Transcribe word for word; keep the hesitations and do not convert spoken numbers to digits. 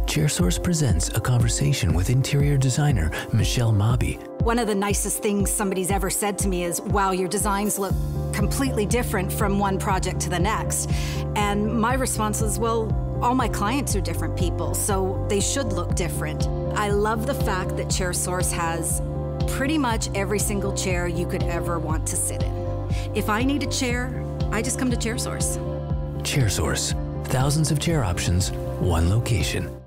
ChairSource presents a conversation with interior designer Michelle Mawby. One of the nicest things somebody's ever said to me is, wow, your designs look completely different from one project to the next. And my response is, well, all my clients are different people, so they should look different. I love the fact that ChairSource has pretty much every single chair you could ever want to sit in. If I need a chair, I just come to ChairSource. ChairSource. Thousands of chair options, one location.